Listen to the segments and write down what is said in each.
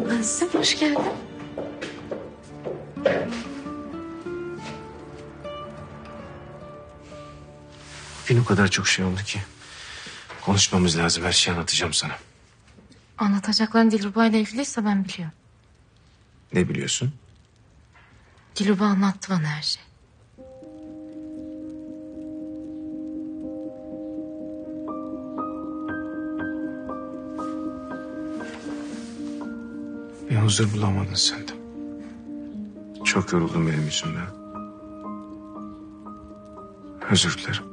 Nasılsın? Hoş geldin. Bugün o kadar çok şey oldu ki. Konuşmamız lazım. Her şeyi anlatacağım sana. Anlatacakların Dilruba ile ilgiliyse ben biliyorum. Ne biliyorsun? Dilruba anlattı bana her şeyi. Bir huzur bulamadın sen de. Çok yoruldum benim yüzümden. Özür dilerim.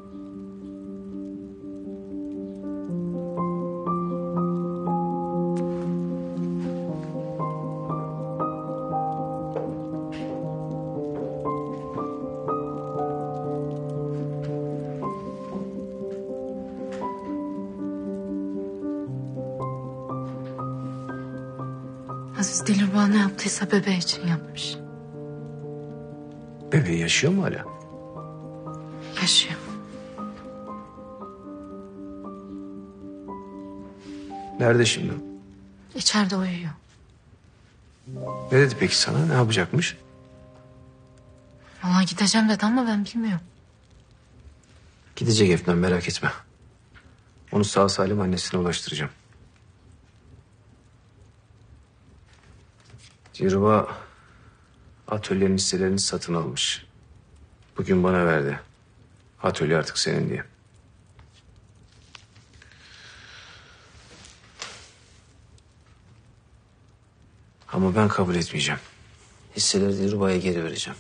Aziz Dilruba ne yaptıysa bebeği için yapmış. Bebeği yaşıyor mu hala? Yaşıyor. Nerede şimdi? İçeride uyuyor. Ne dedi peki sana? Ne yapacakmış? Vallahi gideceğim dedi ama ben bilmiyorum. Gidecek Efnan, merak etme. Onu sağ salim annesine ulaştıracağım. Dilruba atölyenin hisselerini satın almış. Bugün bana verdi. Atölye artık senin diye. Ama ben kabul etmeyeceğim. Hisseleri Dilruba'ya geri vereceğim.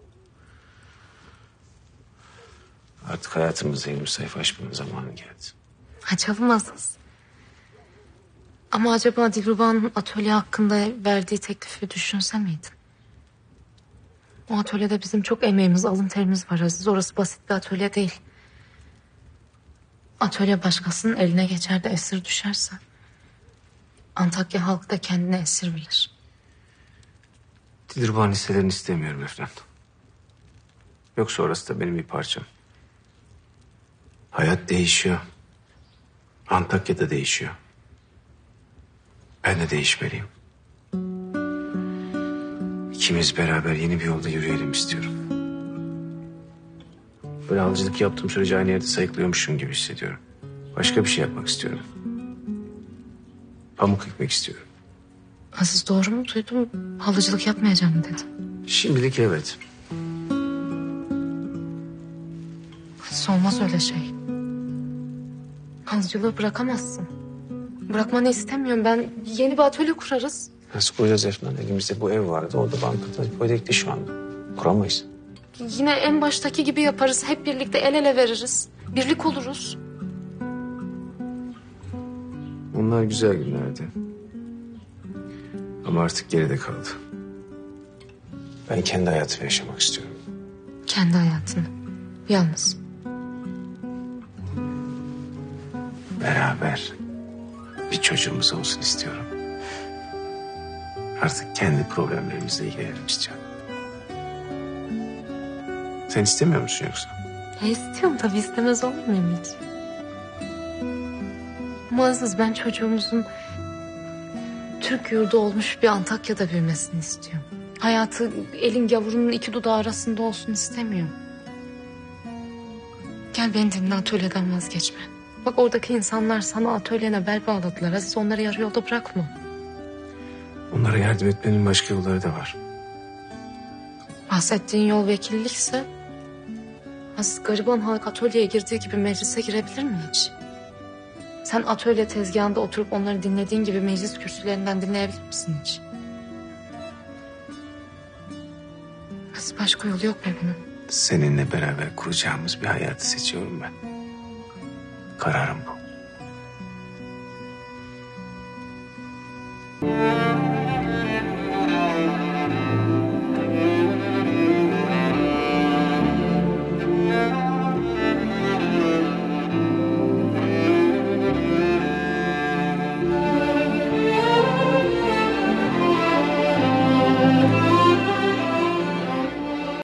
Artık hayatımızda yeni bir sayfa açmanın zamanı geldi. Açalım Aziz. Ama acaba Dilruba'nın atölye hakkında verdiği teklifi düşünse miydin? O atölyede bizim çok emeğimiz, alın terimiz var Aziz. Orası basit bir atölye değil. Atölye başkasının eline geçer de esir düşerse... Antakya halkı da kendine esir bilir. Dilruba'nın hisselerini istemiyorum Efnan. Yoksa orası da benim bir parçam. Hayat değişiyor. Antakya'da değişiyor. Ben de değişmeliyim. İkimiz beraber yeni bir yolda yürüyelim istiyorum. Böyle alıcılık yaptığım sürece aynı yerde sayıklıyormuşum gibi hissediyorum. Başka bir şey yapmak istiyorum. Pamuk ekmek istiyorum. Aziz doğru mu duydum? Halıcılık yapmayacağım dedin. Şimdilik evet. Aziz olmaz öyle şey. Halıcılığı bırakamazsın. Bırakmanı istemiyorum. Ben yeni bir atölye kurarız. Nasıl koyacağız Efnan? Elimizde bu ev vardı. Orada bankada hipotekli şu anda. Kuramayız. Yine en baştaki gibi yaparız. Hep birlikte el ele veririz. Birlik oluruz. Onlar güzel günlerdi. Ama artık geride kaldı. Ben kendi hayatımı yaşamak istiyorum. Kendi hayatını. Yalnız. Beraber bir çocuğumuz olsun istiyorum. Artık kendi problemlerimizle ilgilenelim istiyorum. Sen istemiyor musun yoksa? İstiyorum tabii, istemez olur muyum hiç? Ama Aziz, ben çocuğumuzun Türk yurdu olmuş bir Antakya'da büyümesini istiyorum. Hayatı elin gavurunun iki dudağı arasında olsun istemiyorum. Gel beni dinle, atölyeden vazgeçme. Bak oradaki insanlar sana atölyene bel bağladılar. Aziz, onları yarı yolda bırakma. Onlara yardım etmenin başka yolları da var. Bahsettiğin yol vekillikse... Aziz, gariban halk atölyeye girdiği gibi meclise girebilir mi hiç? Sen atölye tezgahında oturup onları dinlediğin gibi meclis kürsülerinden dinleyebilir misin hiç? Aziz, başka yolu yok mu bunun? Seninle beraber kuracağımız bir hayatı seçiyorum ben. Kararım bu.